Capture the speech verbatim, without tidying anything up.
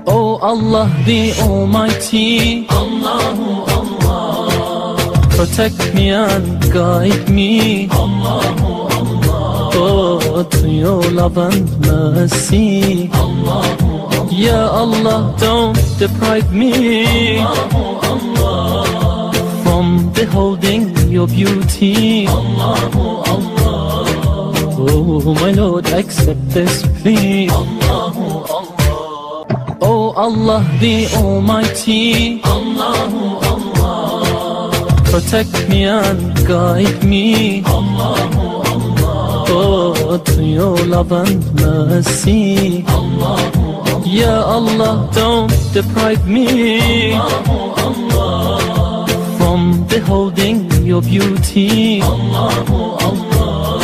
Oh Allah the Almighty, Allahu Allah, protect me and guide me, Allahu Allah, oh, to your love and mercy. Allahu Allah, Ya Allah, don't deprive me Allahu Allah, from beholding your beauty. Allahu Allah, Oh my Lord, accept this plea. Allahu Allah, Oh Allah the Almighty, Allahu Allah, protect me and guide me, Allahu Allah, oh, to your love and mercy. Allahu Allah, Ya Allah, don't deprive me Allahu Allah, from beholding your beauty. Allahu Allah,